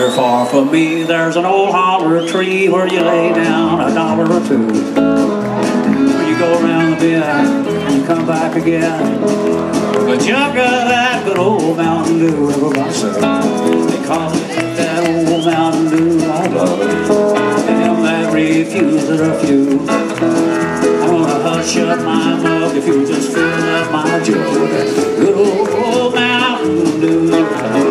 Never far from me, there's an old holler tree where you lay down $1 or $2. When you go around the bend and you come back again, a jug of that good old Mountain Dew. Everybody says, they call it that old Mountain Dew. I love it. And them that refuse it a few. I'm gonna hush up my mug if you just fill up my jug with that good old Mountain Dew.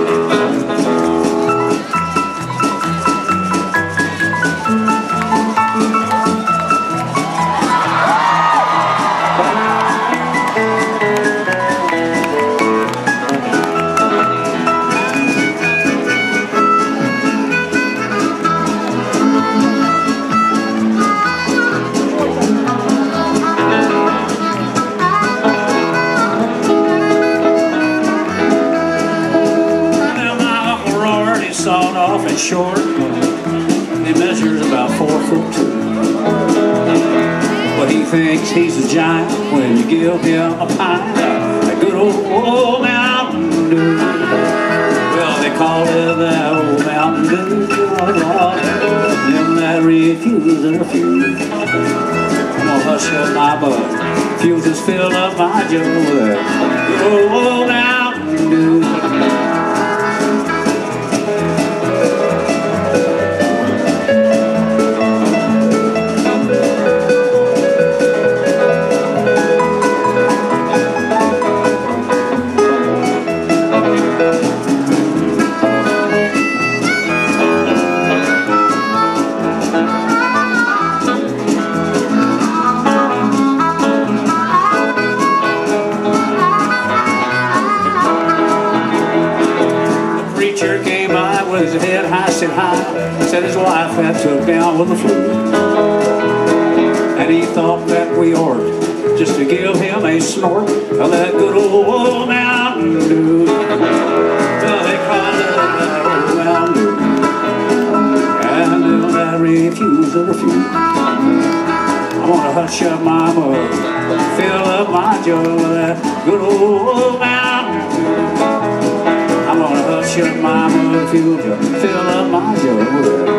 Sawed off and short, he measures about 4'2". But he thinks he's a giant when you give him a pint, that good old Mountain Dew. Well, they call it that old Mountain Dew. Them that refuse it a few. I'm gonna hush up my bug if you just fill up my jug with that good old Mountain Dew. Came by with his head hoisted high, said his wife had took down with the flu, and he thought that we ought just to give him a snort of that good old Mountain Dew. Well, they call it that old Mountain Dew, and them that refuse it a few. I'm gonna hush up my mug, fill up my jug with that good old Mountain Dew. I'm gonna hush up my mug, fill up my jug with that